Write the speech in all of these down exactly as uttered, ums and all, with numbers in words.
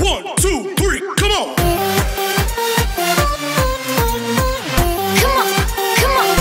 One, two, three, come on! Come on, come on.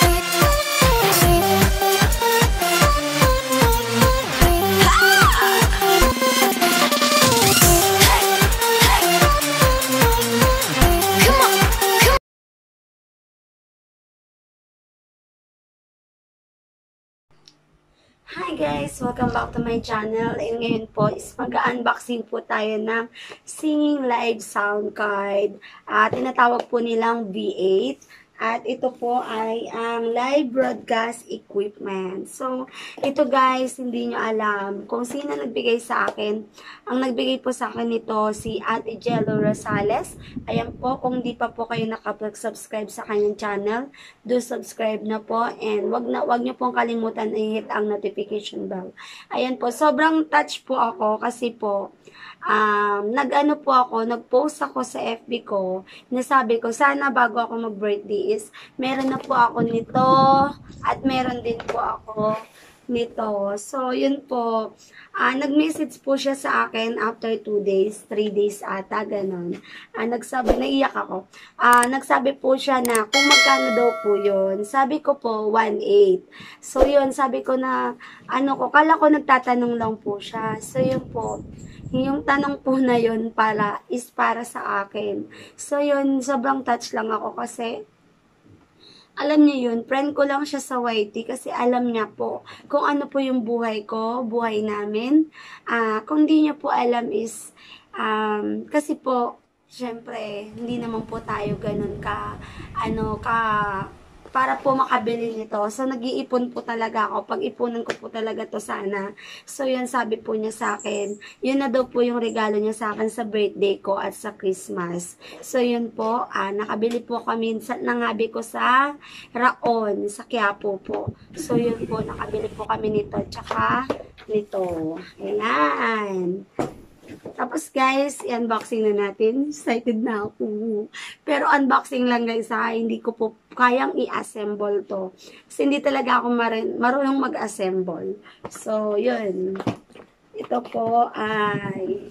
Hi guys! Welcome back to my channel. And ngayon po is mag-unboxing po tayo ng Singing Live Sound Card. At uh, tinatawag po nilang V eight. At ito po ay ang live broadcast equipment. So, ito guys, hindi nyo alam kung sino nagbigay sa akin. Ang nagbigay po sa akin nito si Ate Jello Rosales. Ayan po, kung di pa po kayo nakapag-subscribe sa kanyang channel, do subscribe na po. And wag na wag nyo pong kalimutan i-hit ang notification bell. Ayan po, sobrang touch po ako kasi po, Um, nag-ano po ako, nag-post ako sa F B ko, nasabi ko, sana bago ako mag-birthday is, meron na po ako nito, at meron din po ako nito. So, yun po, uh, nag-message po siya sa akin after two days, three days ata, ganun. Uh, nagsabi, naiyak ako. Uh, nagsabi po siya na kung magkano daw po yun. Sabi ko po, one eight. So, yun, sabi ko na, ano ko, kala ko nagtatanong lang po siya. So, yun po, yung tanong po na yun para, is para sa akin. So, yun, sobrang touch lang ako kasi, alam niya yun, friend ko lang siya sa Y T kasi alam niya po kung ano po yung buhay ko, buhay namin. Uh, kung di niya po alam is, um, kasi po, syempre, hindi naman po tayo ganun ka, ano, ka, para po makabili nito. So, nag-iipon po talaga ako. Pag-ipunan ko po talaga to sana. So, yun, sabi po niya sa akin. Yun na daw po yung regalo niya sa akin sa birthday ko at sa Christmas. So, yun po. Ah, nakabili po kami, sa, nangabi ko sa Raon, sa Quiapo po. So, yun po, nakabili po kami nito. Tsaka, nito. Ayan. Tapos guys, i-unboxing na natin. Excited na ako. Pero unboxing lang guys ha. Hindi ko po kayang i-assemble to. Kasi hindi talaga ako marunong mag-assemble. So, yun. Ito po ay...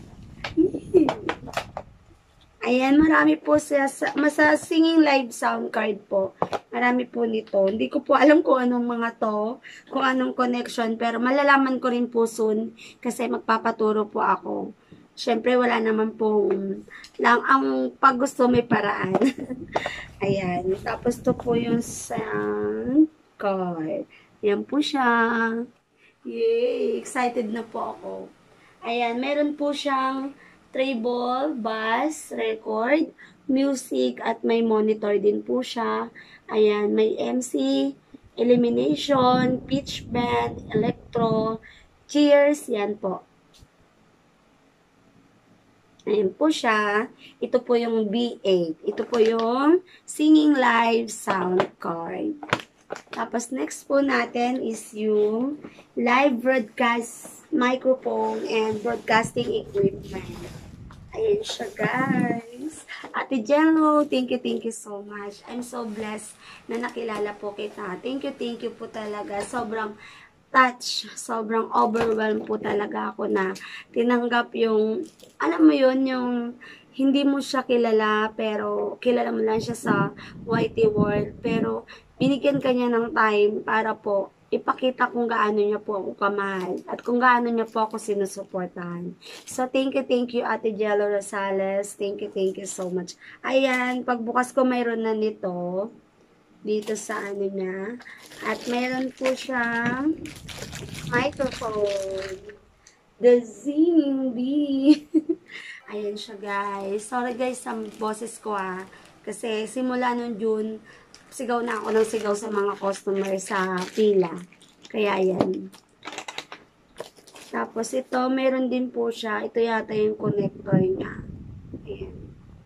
Ayan, marami po siya sa, sa Singing Live Sound Card po. Marami po nito. Hindi ko po alam kung anong mga to, kung anong connection, pero malalaman ko rin po soon kasi magpapaturo po ako. Siyempre, wala naman pong lang ang pag gusto may paraan. Ayan. Tapos to po yung sound card. Ayan po siya. Yay! Excited na po ako. Ayan, meron po siyang treble, bass, record, music, at may monitor din po siya. Ayan, may M C, elimination, pitch bend, electro, cheers, yan po. Ayan po siya. Ito po yung V eight. Ito po yung Singing Live Sound Card. Tapos next po natin is yung live broadcast microphone and broadcasting equipment. Ayan siya, guys. Ate Jello, thank you, thank you so much. I'm so blessed na nakilala po kita. Thank you, thank you po talaga. Sobrang touch, sobrang overwhelmed po talaga ako na tinanggap yung, alam mo yun, yung hindi mo siya kilala, pero kilala mo lang siya sa Y T world. Pero binigyan ka niya ng time para po ipakita kung gaano niya po ako kamahal at kung gaano niya po ako sinusuportahan. So, thank you, thank you, Ate Jello Rosales. Thank you, thank you so much. Ayan, pagbukas ko mayroon na nito dito sa ano niya. At mayroon po siyang microphone. The Zing Bee. Ayan siya, guys. Sorry, guys, sa boses ko, ah. Kasi simula nung June, sigaw na ako ng sigaw sa mga customer sa pila. Kaya yan. Tapos ito, meron din po siya. Ito yata yung connector niya. Ayan.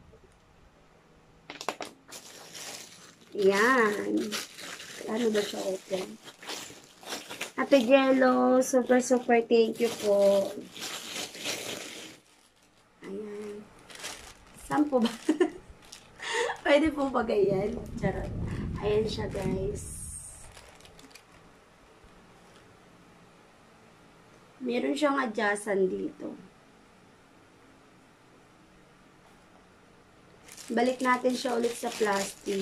Ayan. Ano ba siya open? Ate Jello, super super thank you po. Ayan. Saan po ba? Pwede po ba ganyan? Charot. Ayan siya, guys. Meron siyang adjustan dito. balik natin siya ulit sa plastic.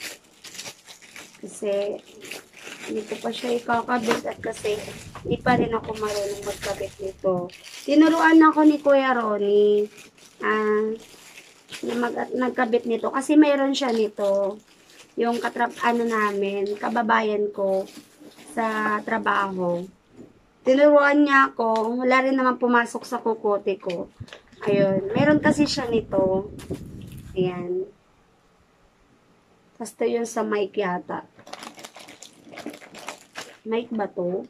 Kasi, hindi ko pa siya ikakabit at kasi hindi pa rin ako marunong magkabit nito. Tinuruan ako ni Kuya Ronnie ah, na mag nagkabit nito kasi mayroon siya nito. Yung katrap ano namin, kababayan ko sa trabaho. Tinuruan niya ako, wala rin naman pumasok sa kukote ko. Ayun, meron kasi siya nito. Ayan. Tapos ito yun sa mic yata. Mic ba to?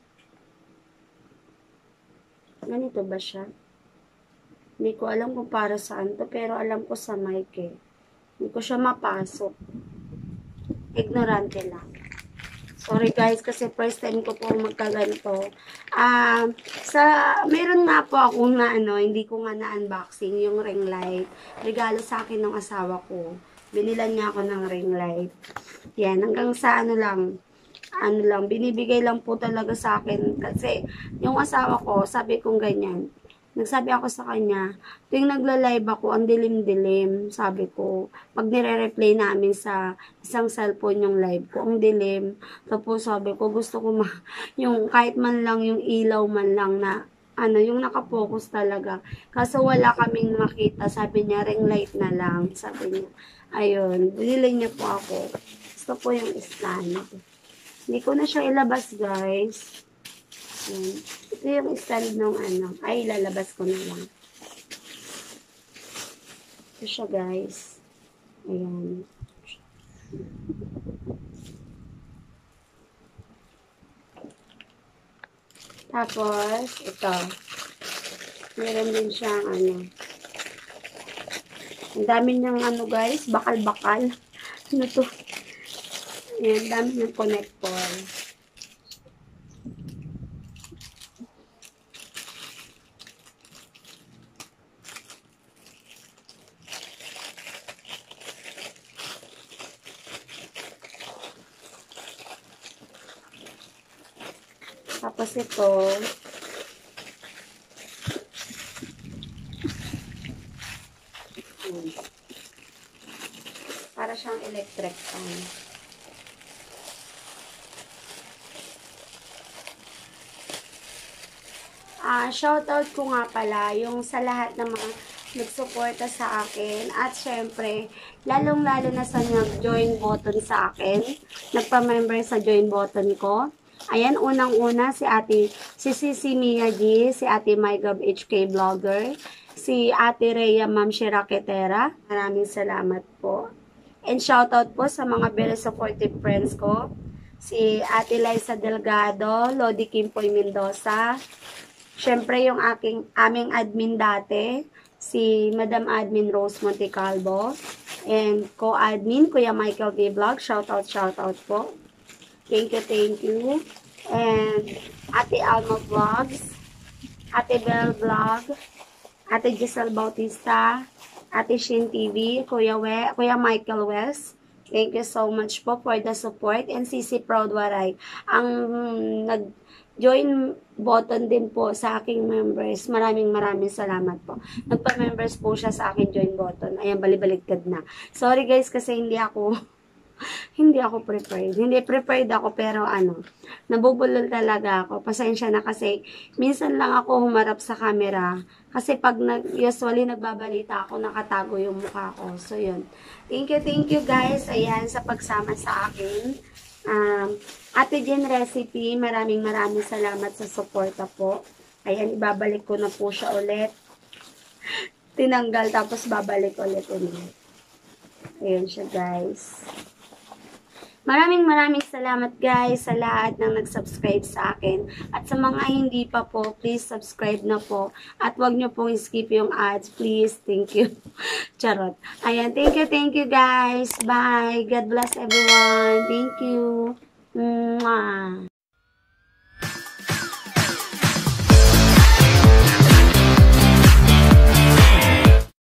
Ganito ba siya? Hindi ko alam kung para saan to, pero alam ko sa mic eh. Hindi ko siya mapasok. Ignorante lang. Sorry guys, kasi first time ko po magkaganito. Ah, uh, sa meron nga po akong na ano, hindi ko nga na-unboxing yung ring light. Regalo sa akin ng asawa ko. Binilan niya ako ng ring light. Yan, hanggang sa ano lang, ano lang, binibigay lang po talaga sa akin. Kasi yung asawa ko, sabi kong ganyan. Nagsabi ako sa kanya, tuwing nagla-live ako, ang dilim-dilim, sabi ko. Pag nire-replay namin sa isang cellphone yung live ko, ang dilim. Tapos sabi ko, gusto ko ma yung kahit man lang yung ilaw man lang na, ano, yung nakapokus talaga. Kaso wala kaming makita, sabi niya, ring light na lang, sabi niya. Ayun, binili niya po ako. Gusto po yung stand. Hindi ko na siya ilabas, guys. Ayan. Ito yung stand ng ano. Ay, lalabas ko na lang. Ito siya, guys. Ayan. Tapos, ito. Meron din siyang ano. Ang dami niyang ano, guys. Bakal-bakal. Ano to? Ayan, dami niyang connector. Tapos ito, para siyang electric fan. Ah, shoutout ko nga pala yung sa lahat ng mga nagsuporta sa akin at syempre, lalong-lalo na sa nag-join button sa akin, nagpa-member sa join button ko. Ayan, unang-una si ate, si Sisi Mia G, si ate MyGov H K Vlogger, si ate Rhea Ma'am Shiraketera. Maraming salamat po. And shoutout po sa mga very supportive friends ko. Si ate Liza Delgado, Lodi Kimpoy Mendoza. Syempre yung aking, aming admin dati, si Madam Admin Rose Montecalvo. And co-admin, Kuya Michael V Vlog. Shoutout, shoutout po. Thank you, thank you. And Ate Alma Vlogs, Ate Bell Vlog, Ate Giselle Bautista, Ate Shin T V, Kuya, We, Kuya Michael West. Thank you so much po for the support. And Sisi Proud Waray, ang nag-join button din po sa aking members. Maraming maraming salamat po. Nagpa-members po siya sa aking join button. Ayan, balibaligtad na. Sorry guys kasi hindi ako hindi ako prepared. Hindi prepared ako pero ano, nabubulol talaga ako. Pasensya na kasi minsan lang ako humarap sa camera. Kasi pag nag, usually nagbabalita ako, nakatago yung mukha ko. So yun. Thank you, thank you guys. Ayan, sa pagsama sa akin. Um, Ate Jen Recipe, maraming maraming salamat sa suporta po. Ayan, ibabalik ko na po siya ulit. Tinanggal tapos babalik ulit ulit. Ayan siya guys. Maraming maraming salamat guys sa lahat ng nag-subscribe sa akin. At sa mga hindi pa po, please subscribe na po. At wag nyo pong skip yung ads, please. Thank you. Charot. Ayan, thank you, thank you guys. Bye. God bless everyone. Thank you. Mwah.